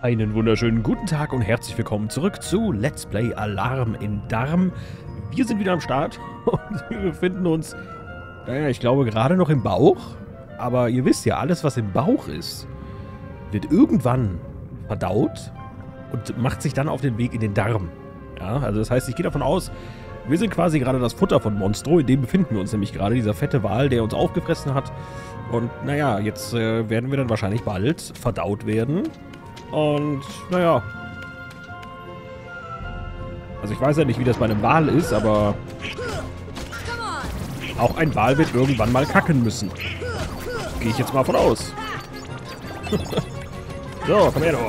Einen wunderschönen guten Tag und herzlich willkommen zurück zu Let's Play Alarm in Darm. Wir sind wieder am Start und wir befinden uns, naja, ich glaube gerade noch im Bauch. Aber ihr wisst ja, alles was im Bauch ist, wird irgendwann verdaut und macht sich dann auf den Weg in den Darm. Ja, also das heißt, ich gehe davon aus, wir sind quasi gerade das Futter von Monstro, in dem befinden wir uns nämlich gerade, dieser fette Wal, der uns aufgefressen hat. Und naja, jetzt werden wir dann wahrscheinlich bald verdaut werden. Und, naja. Also ich weiß ja nicht, wie das bei einem Wal ist, aber auch ein Wal wird irgendwann mal kacken müssen. Gehe ich jetzt mal von aus. So, komm her, du.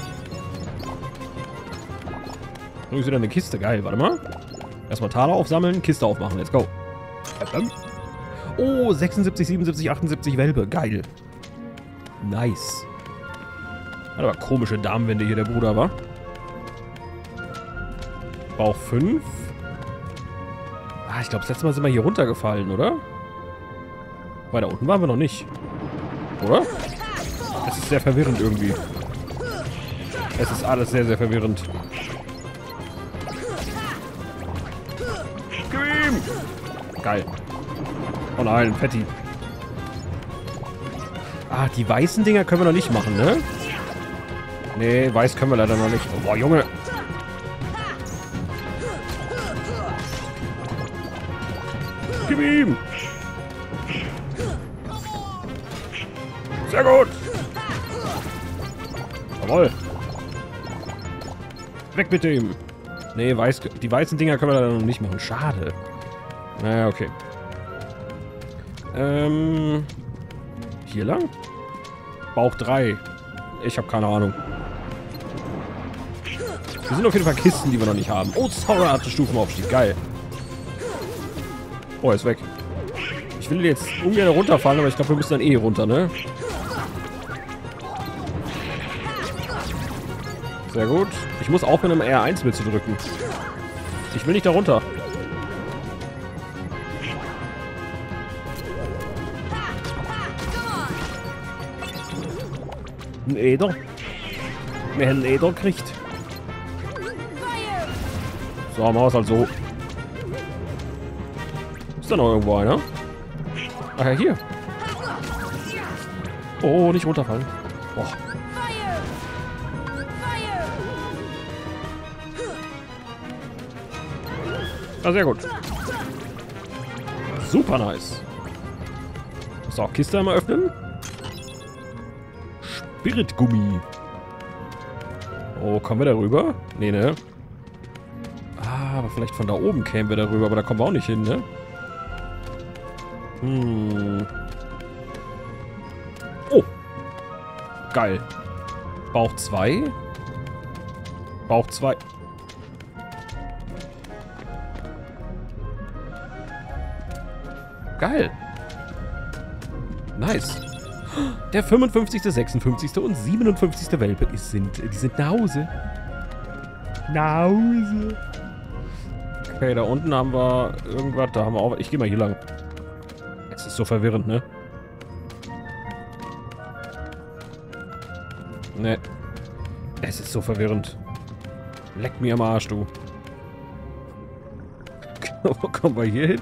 So ist wieder eine Kiste. Geil, warte mal. Erstmal Taler aufsammeln, Kiste aufmachen. Let's go. Oh, 76, 77, 78 Welpe. Geil. Nice. Hat aber komische Darmwände hier, der Bruder, wa? Bauch 5. Ah, ich glaube, das letzte Mal sind wir hier runtergefallen, oder? Weil da unten waren wir noch nicht. Oder? Es ist sehr verwirrend irgendwie. Es ist alles sehr, sehr verwirrend. Gib ihm! Geil. Oh nein, Fetti. Ah, die weißen Dinger können wir noch nicht machen, ne? Nee, weiß können wir leider noch nicht. Oh, boah, Junge. Gib ihm! Sehr gut! Jawohl! Weg mit dem! Nee, die weißen Dinger können wir leider noch nicht machen. Schade. Naja, okay. Hier lang? Bauch 3. Ich habe keine Ahnung. Wir sind auf jeden Fall Kisten, die wir noch nicht haben. Oh, Sora hatte Stufenaufstieg. Geil. Oh, er ist weg. Ich will jetzt ungern runterfallen, aber ich glaube, wir müssen dann eh runter, ne? Sehr gut. Ich muss aufhören, im R1 mitzudrücken. Ich will nicht da runter. Ein Eder. Wer einen Eder kriegt. So, machen wir es halt so. Ist da noch irgendwo einer? Ach ja, hier. Oh, nicht runterfallen. Boah. Ah, sehr gut. Super nice. So, Kiste einmal öffnen. Spiritgummi. Oh, kommen wir da rüber? Nee, ne? Ah, aber vielleicht von da oben kämen wir darüber, aber da kommen wir auch nicht hin, ne? Oh. Geil. Bauch 2. Bauch 2. Geil. Nice. Der 55., 56. und 57. Welpe die sind nach Hause. Nach Hause. Okay, da unten haben wir irgendwas. Da haben wir auch. Ich gehe mal hier lang. Es ist so verwirrend, ne? Ne. Es ist so verwirrend. Leck mir am Arsch, du. Wo kommen wir hier hin?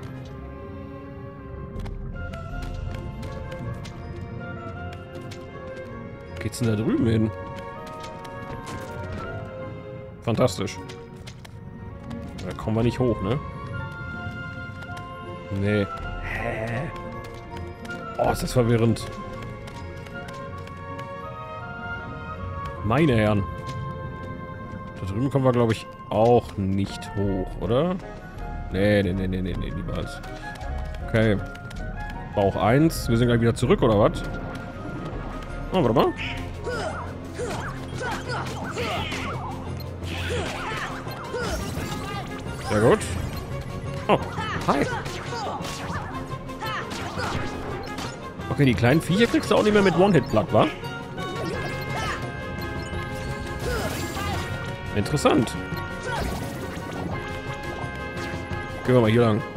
Geht's denn da drüben hin? Fantastisch. Da kommen wir nicht hoch, ne? Nee. Hä? Oh, ist das verwirrend. Meine Herren. Da drüben kommen wir, glaube ich, auch nicht hoch, oder? Nee, niemals. Okay. Bauch 1. Wir sind gleich wieder zurück, oder was? Oh, warte mal. Sehr gut. Oh, hi. Okay, die kleinen Viecher kriegst du auch nicht mehr mit One-Hit-Platt, wa? Interessant. Gehen wir mal hier lang.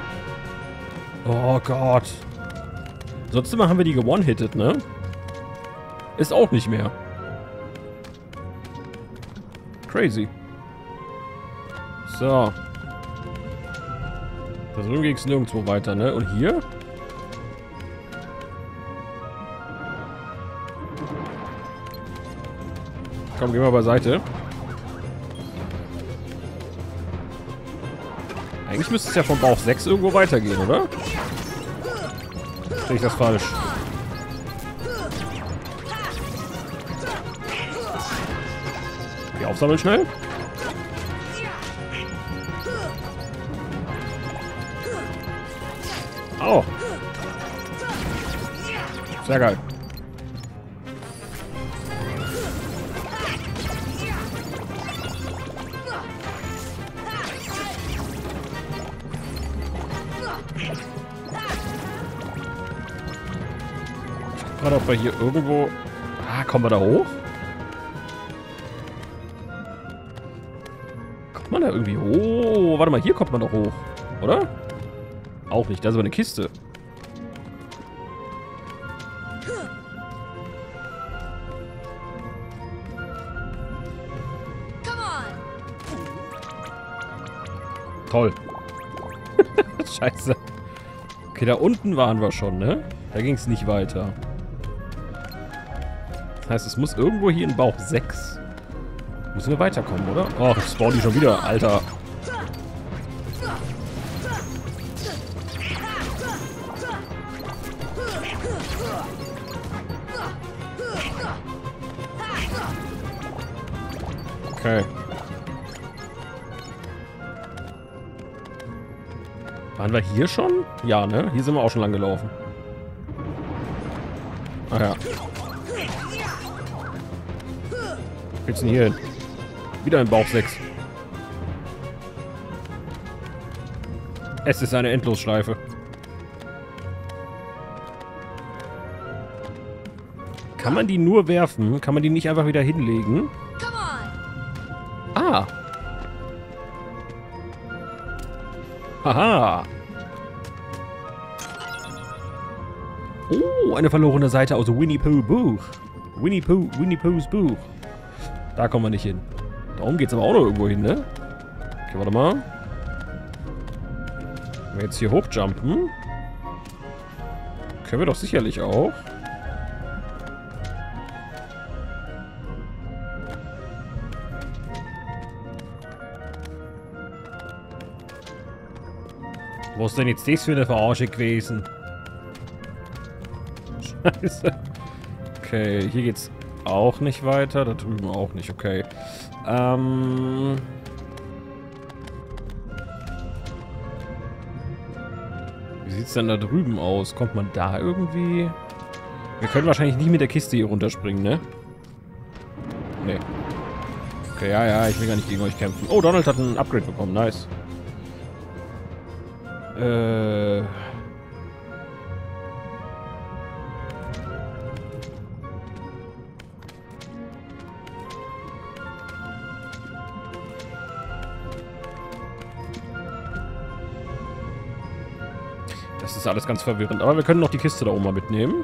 Oh Gott. Sonst immer haben wir die gewonnen-hittet, ne? Ist auch nicht mehr. crazy. So. Da drüben ging es nirgendwo weiter, ne? Und hier? Komm, geh mal beiseite. Eigentlich müsste es ja vom Bauch 6 irgendwo weitergehen, oder? Sehe ich das falsch? Okay, aufsammeln schnell. Oh. Sehr geil. Ich guck gerade, ob wir hier irgendwo... Ah, kommen wir da hoch? Kommt man da irgendwie hoch? Oh, warte mal, hier kommt man doch hoch. Oder? Auch nicht, das ist aber eine Kiste. Toll. Scheiße. Okay, da unten waren wir schon, ne? Da ging es nicht weiter. Das heißt, es muss irgendwo hier in Bauch 6. Müssen wir weiterkommen, oder? Oh, jetzt spawnen die schon wieder, Alter. Okay. Waren wir hier schon? Ja, ne? Hier sind wir auch schon lang gelaufen. Ah ja. Wo geht's denn hier hin? Wieder in Bauch 6. Es ist eine Endlosschleife. Kann man die nur werfen? Kann man die nicht einfach wieder hinlegen? Ah. Haha. Oh, eine verlorene Seite aus Winnie Pooh Buch. Winnie Poohs Buch. Da kommen wir nicht hin. Da oben geht's aber auch noch irgendwo hin, ne? Okay, warte mal. Wenn wir jetzt hier hochjumpen, können wir doch sicherlich auch. Was ist denn jetzt das für eine Verarsche gewesen? Scheiße. Okay, hier geht's auch nicht weiter. Da drüben auch nicht, okay. Wie sieht's denn da drüben aus? Kommt man da irgendwie... Wir können wahrscheinlich nicht mit der Kiste hier runterspringen, ne? Nee. Okay, ja, ich will gar nicht gegen euch kämpfen. Oh, Donald hat ein Upgrade bekommen, nice. Das ist alles ganz verwirrend. Aber wir können noch die Kiste da oben mal mitnehmen.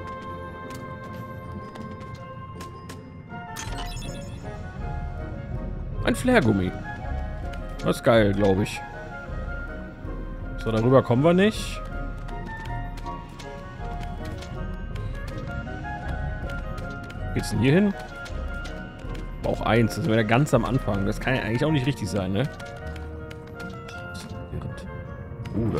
Ein Flairgummi. Das ist geil, glaube ich. So, darüber kommen wir nicht. Geht's denn hier hin? Bauch 1. Das ist wieder ganz am Anfang. Das kann ja eigentlich auch nicht richtig sein, ne? Oder?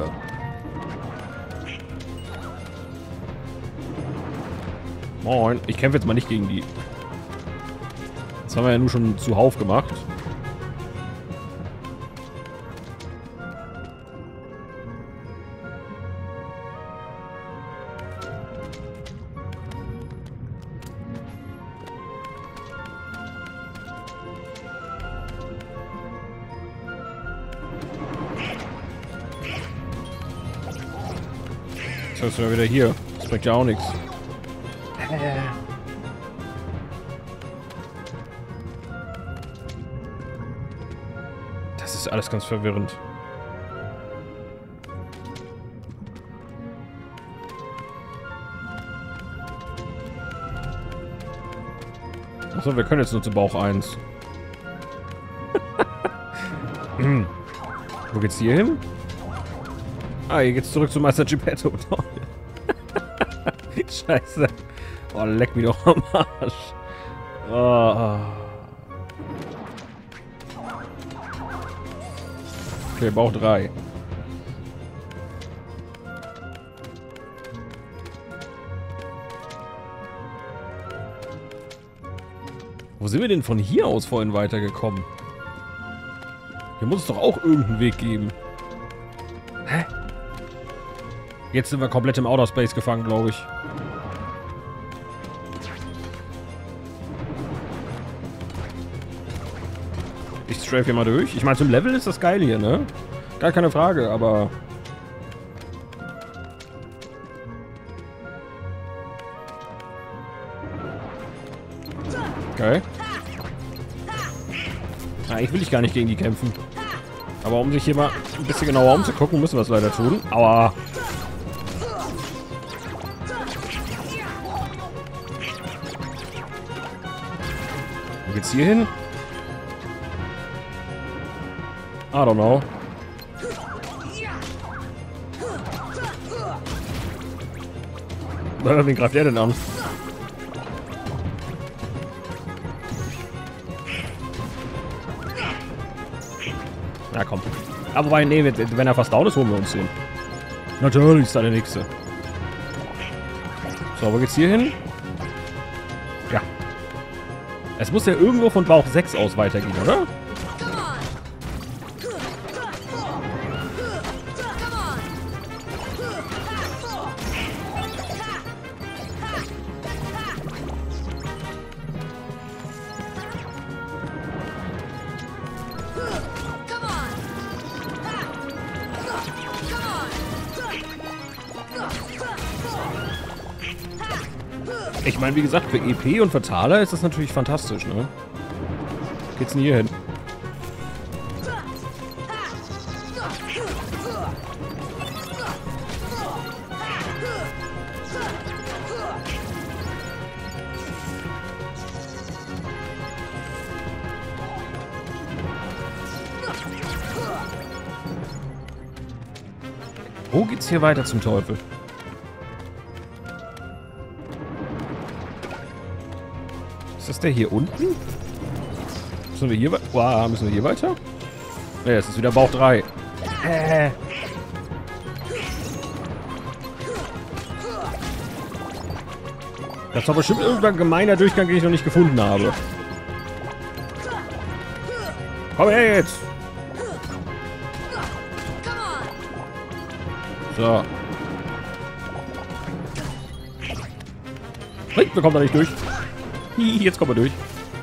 Moin. Ich kämpfe jetzt mal nicht gegen die. Das haben wir ja nur schon zuhauf gemacht. Jetzt ist er wieder hier. Das bringt ja auch nichts. Das ist alles ganz verwirrend. Achso, wir können jetzt nur zu Bauch 1. Wo geht's hier hin? Ah, hier geht's zurück zu Meister Geppetto. Scheiße. Oh, leck mich doch am Arsch. Oh. Okay, Bauch 3. Wo sind wir denn von hier aus vorhin weitergekommen? Hier muss es doch auch irgendeinen Weg geben. Hä? Jetzt sind wir komplett im Outer Space gefangen, glaube ich. Ich strafe hier mal durch. Ich meine, zum Level ist das geil hier, ne? Gar keine Frage, aber... Okay. Eigentlich will ich gar nicht gegen die kämpfen. Aber um sich hier mal ein bisschen genauer umzugucken, müssen wir es leider tun. Aua. Wo geht's hier hin? I don't know. Wen greift der denn an? Ja, komm. Aber wobei, nee, wenn er fast down ist, holen wir uns den. Natürlich ist da der nächste. So, wo geht's hier hin? Ja. Es muss ja irgendwo von Bauch 6 aus weitergehen, oder? Ich meine, wie gesagt, für EP und für Taler ist das natürlich fantastisch, ne? Geht's denn hier hin? Wo geht's hier weiter zum Teufel? Ist das der hier unten? Müssen wir hier weiter? Wow, müssen wir hier weiter? Ne, es ist wieder Bauch 3. Das ist doch bestimmt irgendein gemeiner Durchgang, den ich noch nicht gefunden habe. Komm her jetzt! So. Hey, wir kommen da nicht durch. Jetzt kommen wir durch.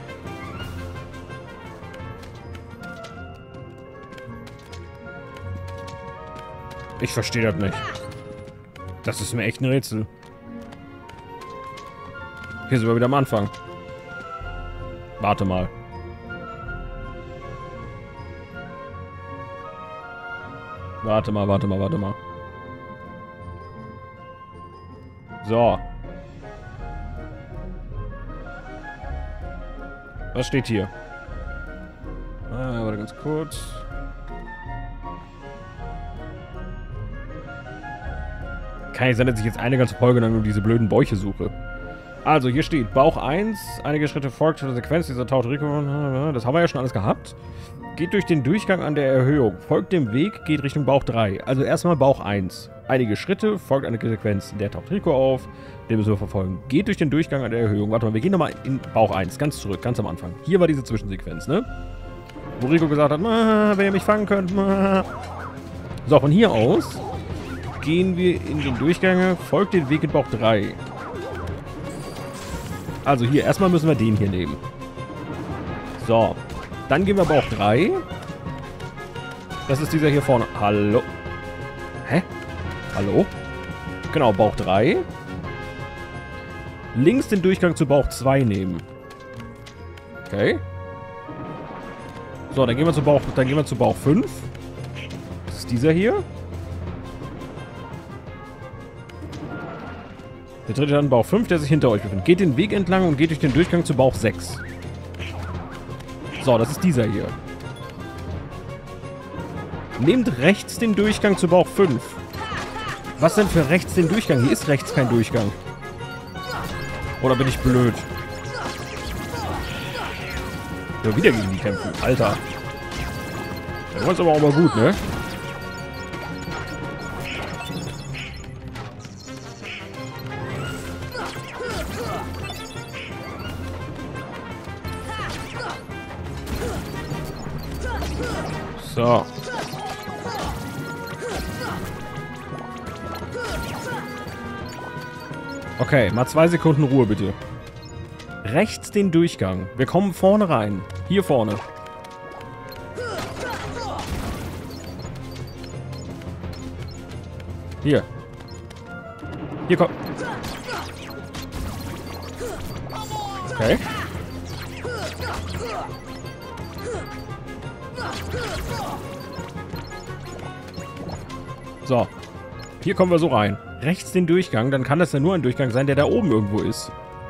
Ich verstehe das nicht. Das ist mir echt ein Rätsel. Hier sind wir wieder am Anfang. Warte mal. Warte mal. So. Was steht hier? Warte ganz kurz. Kann nicht sein, dass ich jetzt eine ganze Folge lang nur diese blöden Bäuche suche. Also, hier steht Bauch 1. Einige Schritte folgt der Sequenz dieser Tautrico. Das haben wir ja schon alles gehabt. Geht durch den Durchgang an der Erhöhung. Folgt dem Weg, geht Richtung Bauch 3. Also erstmal Bauch 1. Einige Schritte, folgt eine Sequenz. Der taucht Rico auf. Den müssen wir verfolgen. Geht durch den Durchgang an der Erhöhung. Warte mal, wir gehen nochmal in Bauch 1. Ganz zurück, ganz am Anfang. Hier war diese Zwischensequenz, ne? Wo Rico gesagt hat, wenn ihr mich fangen könnt. So, von hier aus gehen wir in den Durchgang. Folgt den Weg in Bauch 3. Also hier, erstmal müssen wir den hier nehmen. So. Dann gehen wir Bauch 3. Das ist dieser hier vorne. Hallo? Hä? Hallo? Genau, Bauch 3. Links den Durchgang zu Bauch 2 nehmen. Okay. So, dann gehen wir zu Bauch 5. Das ist dieser hier. Der dritte dann Bauch 5, der sich hinter euch befindet. Geht den Weg entlang und geht durch den Durchgang zu Bauch 6. So, das ist dieser hier. Nehmt rechts den Durchgang zu Bauch 5. Was denn für rechts den Durchgang? Hier ist rechts kein Durchgang. Oder bin ich blöd? Ja, wieder gegen die kämpfen. Alter. Das war jetzt aber auch mal gut, ne? So. Okay, mal 2 Sekunden Ruhe, bitte. Rechts den Durchgang. Wir kommen vorne rein. Hier vorne. Hier. Hier kommt. Okay. So. Hier kommen wir so rein. Rechts den Durchgang, dann kann das ja nur ein Durchgang sein, der da oben irgendwo ist.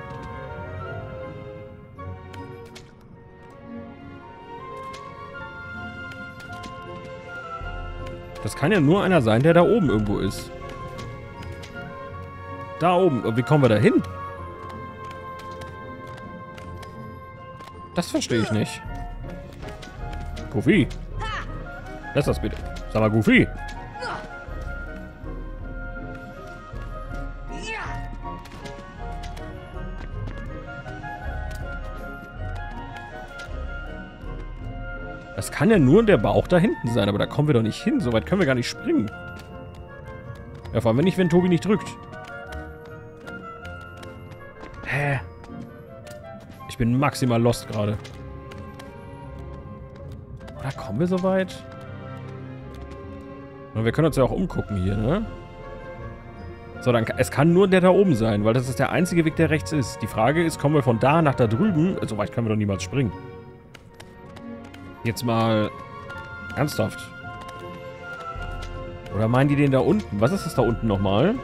Das kann ja nur einer sein, der da oben irgendwo ist. Da oben. Und wie kommen wir da hin? Das verstehe ich nicht. Goofy. Lass das bitte. Sag mal, Goofy. Das kann ja nur der Bauch da hinten sein, aber da kommen wir doch nicht hin. So weit können wir gar nicht springen. Ja, vor allem nicht, wenn Tobi nicht drückt. Hä? Ich bin maximal lost gerade. Oder kommen wir so weit? Und wir können uns ja auch umgucken hier, ne? So, dann es kann nur der da oben sein, weil das ist der einzige Weg, der rechts ist. Die Frage ist, kommen wir von da nach da drüben? So weit können wir doch niemals springen. Jetzt mal ernsthaft. Oder meinen die den da unten? Was ist das da unten nochmal?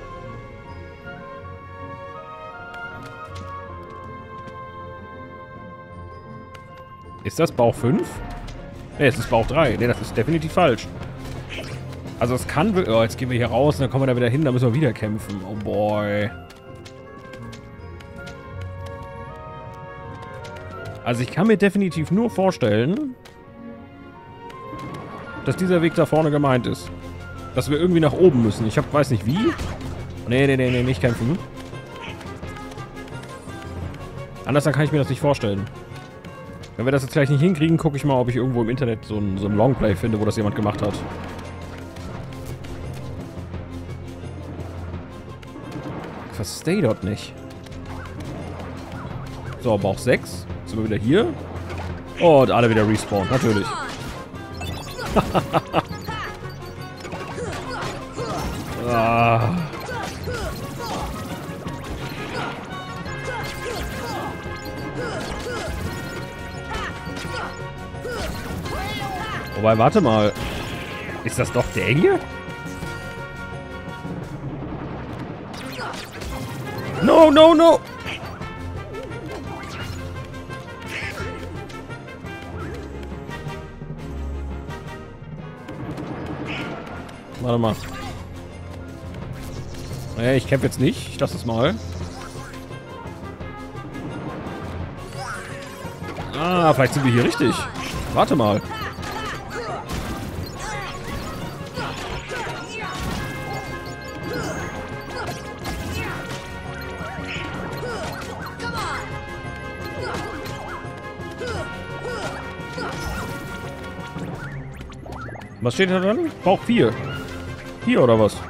Ist das Bauch 5? Ne, es ist Bauch 3. Ne, das ist definitiv falsch. Also es kann... Oh, jetzt gehen wir hier raus und dann kommen wir da wieder hin. Da müssen wir wieder kämpfen. Oh boy. Also ich kann mir definitiv nur vorstellen, dass dieser Weg da vorne gemeint ist. Dass wir irgendwie nach oben müssen. Ich weiß nicht wie. Nee, nicht kämpfen. Anders dann kann ich mir das nicht vorstellen. Wenn wir das jetzt gleich nicht hinkriegen, gucke ich mal, ob ich irgendwo im Internet so ein Longplay finde, wo das jemand gemacht hat. Ich verstehe dort nicht. So, Bauch 6. Jetzt sind wir wieder hier. Oh, und alle wieder respawn. Natürlich. Ah. Wobei, warte mal. Ist das doch der hier? No, no, no! Warte mal. Nee, ich kämpfe jetzt nicht. Ich lasse es mal. Ah, vielleicht sind wir hier richtig. Warte mal. Was steht da dran? Bauch 4. Hier oder was?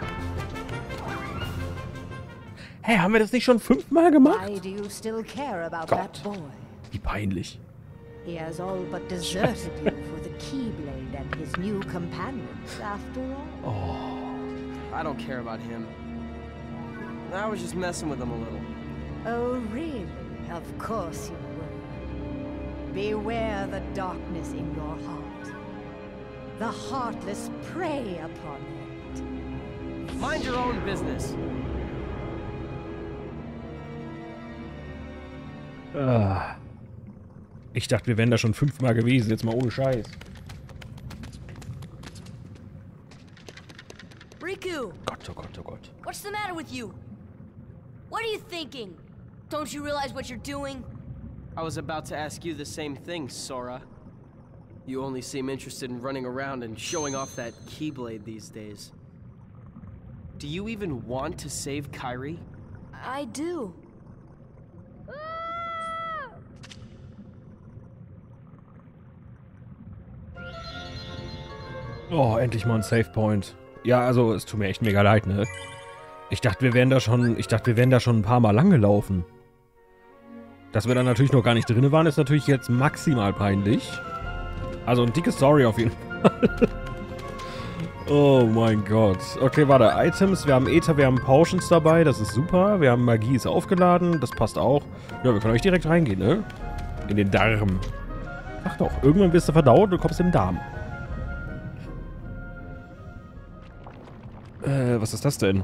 Hey, haben wir das nicht schon 5-mal gemacht? Gott, wie peinlich. He has all but deserted you for the Keyblade and his new companions, after all. Oh, I don't care about him. I was just messing with him a little. Oh, really? Of course you were. Beware the darkness in your heart. The heartless prey upon it. Mind your own business. Ich dachte, wir wären da schon 5-mal gewesen. Jetzt mal ohne Scheiß. Riku! Gott, oh Gott, oh Gott. What's the matter with you? What are you thinking? Don't you realize what you're doing? I was about to ask you the same thing, Sora. You only seem interested in running around and showing off that Keyblade these days. Do you even want to save Kairi? I do. Oh, endlich mal ein Save Point. Ja, also, es tut mir echt mega leid, ne? Ich dachte, wir wären da schon ein paar Mal lang gelaufen. Dass wir da natürlich noch gar nicht drin waren, ist natürlich jetzt maximal peinlich. Also ein dickes Sorry auf jeden Fall. Oh mein Gott. Okay, warte. Items. Wir haben Ether, wir haben Potions dabei. Das ist super. Wir haben Magie ist aufgeladen. Das passt auch. Ja, wir können euch direkt reingehen, ne? In den Darm. Ach doch. Irgendwann wirst du verdaut und du kommst in den Darm. Was ist das denn?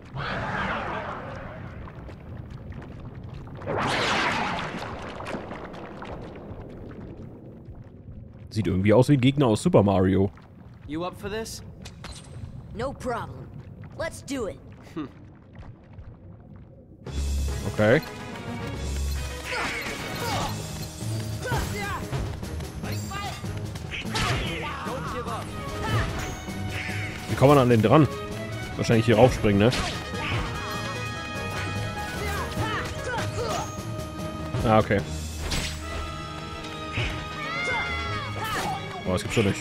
Sieht irgendwie aus wie ein Gegner aus Super Mario. You up for this? No problem. Let's do it. Okay. Wie kommt man an den dran? Wahrscheinlich hier raufspringen, ne? Ah, okay. Oh, das gibt's schon nicht.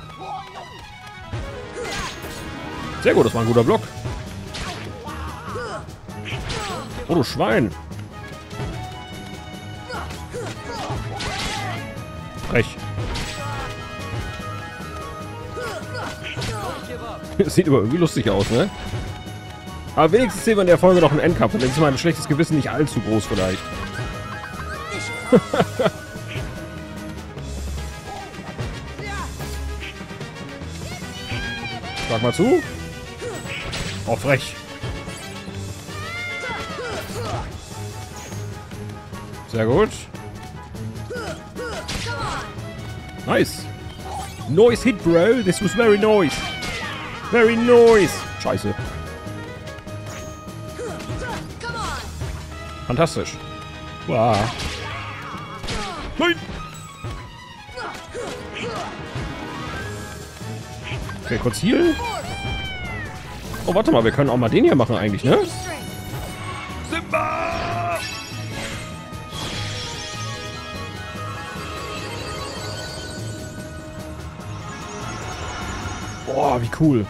Sehr gut, das war ein guter Block. Oh, du Schwein. Frech. Sieht aber irgendwie lustig aus, ne? Aber wenigstens sehen wir in der Folge noch einen Endkampf. Und dann ist mein schlechtes Gewissen nicht allzu groß vielleicht. Schlag mal zu. Oh, frech. Sehr gut. Nice. Nice hit, bro. This was very nice. Very nice. Scheiße. Fantastisch. Wow. Nein. Okay, kurz healen. Oh, warte mal, wir können auch mal den hier machen eigentlich, ne? Simba! Boah, wie cool.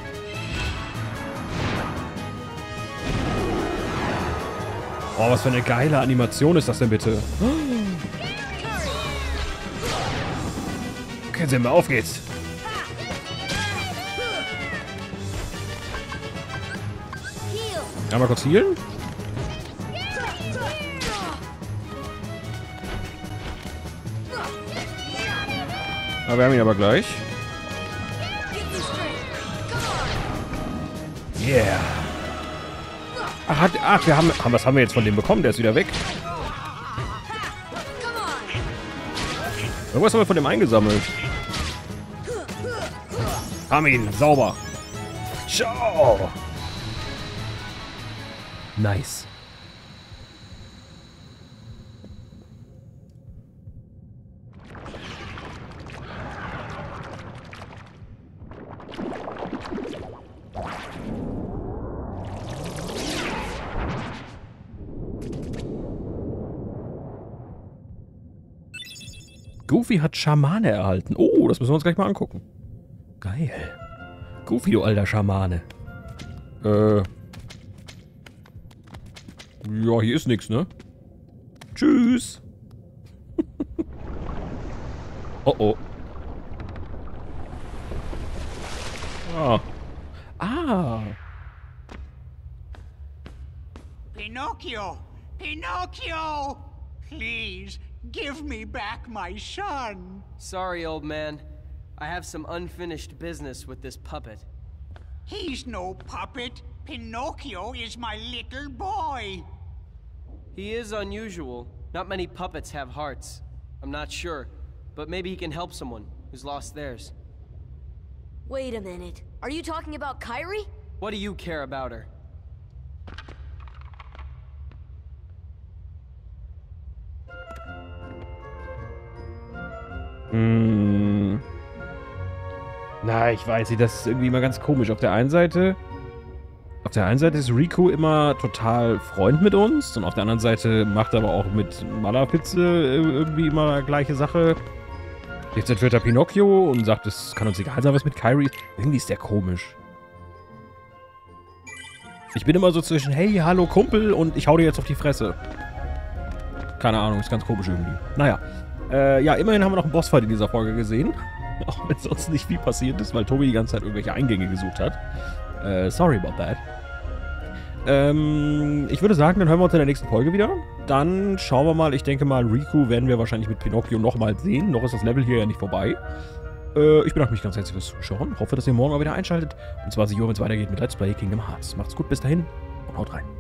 Oh, was für eine geile Animation ist das denn bitte? Okay, Simba, auf geht's. Einmal kurz healen. Aber wir haben ihn aber gleich. Yeah. Ach, was haben wir jetzt von dem bekommen? Der ist wieder weg. Irgendwas haben wir von dem eingesammelt. Haben ihn. Sauber. Ciao. Nice. Goofy hat Schamane erhalten. Oh, das müssen wir uns gleich mal angucken. Geil. Goofy, du alter Schamane. Ja, hier ist nichts, ne? Tschüss. Oh, oh. Ah. Ah. Pinocchio! Pinocchio! Please, give me back my son. Sorry, old man. I have some unfinished business with this puppet. He's no puppet. Pinocchio is my little boy. He is unusual. Not many puppets have hearts. I'm not sure, but maybe he can help someone who's lost theirs. Wait a minute. Are you talking about Kairi? What do you care about her? Na, ich weiß nicht, das ist irgendwie immer ganz komisch. Auf der einen Seite ist Riku immer total Freund mit uns und auf der anderen Seite macht er aber auch mit Malapizze irgendwie immer gleiche Sache. Jetzt entführt er Pinocchio und sagt, es kann uns egal sein, was mit Kairi. Irgendwie ist der komisch. Ich bin immer so zwischen, hey, hallo Kumpel und ich hau dir jetzt auf die Fresse. Keine Ahnung, ist ganz komisch irgendwie. Naja. Ja, immerhin haben wir noch einen Bossfight in dieser Folge gesehen. Auch wenn sonst nicht viel passiert ist, weil Tobi die ganze Zeit irgendwelche Eingänge gesucht hat. Sorry about that. Ich würde sagen, dann hören wir uns in der nächsten Folge wieder. Dann schauen wir mal, ich denke mal, Riku werden wir wahrscheinlich mit Pinocchio nochmal sehen. Noch ist das Level hier ja nicht vorbei. Ich bedanke mich ganz herzlich fürs Zuschauen. Hoffe, dass ihr morgen mal wieder einschaltet. Und zwar 7 Uhr, wenn es weitergeht mit Let's Play Kingdom Hearts. Macht's gut, bis dahin und haut rein.